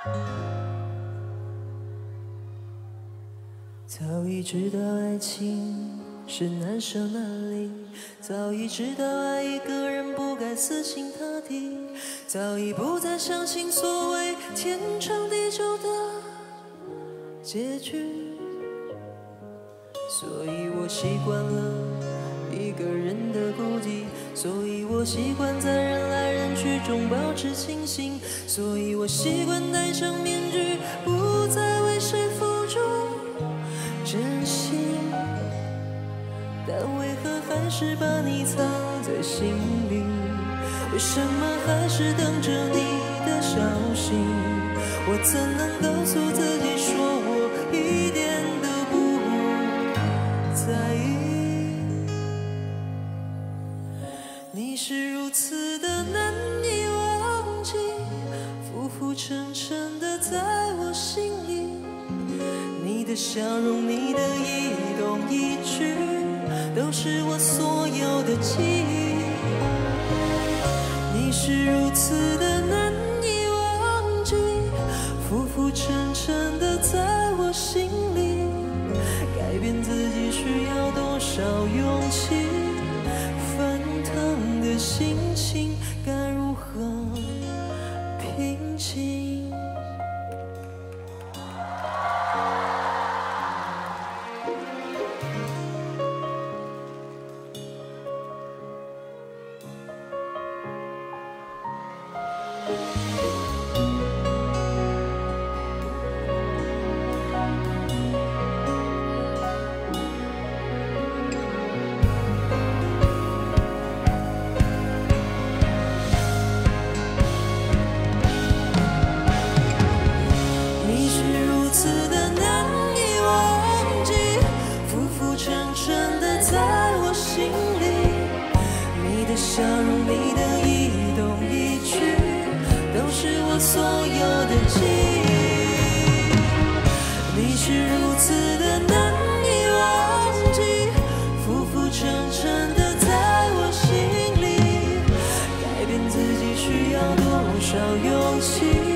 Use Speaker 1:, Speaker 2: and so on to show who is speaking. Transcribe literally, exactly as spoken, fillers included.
Speaker 1: 早已知道爱情是难舍难离，早已知道爱一个人不该死心塌地，早已不再相信所谓天长地久的结局，所以我习惯了一个人的孤寂，所以我习惯在人来人去中保持清醒，所以我习惯戴上面具，不再为谁付出真心，但为何还是把你藏在心里？为什么还是等着你的消息？我怎能告诉自己说我一点都不在意？你是如此的难以忘记，浮浮沉沉的在我心里。你的笑容，你的一动一举，都是我所有的记忆。你是如此的难以忘记，浮浮沉沉的在我心里。改变自己需要多少勇气？翻腾的心情该如何平静？你是如此的难以忘记，浮浮沉沉的在我心里。你的笑容，你的一动一举，都是我所有的记忆。你是如此的难以忘记，浮浮沉沉的在我心里。改变自己需要多少勇气？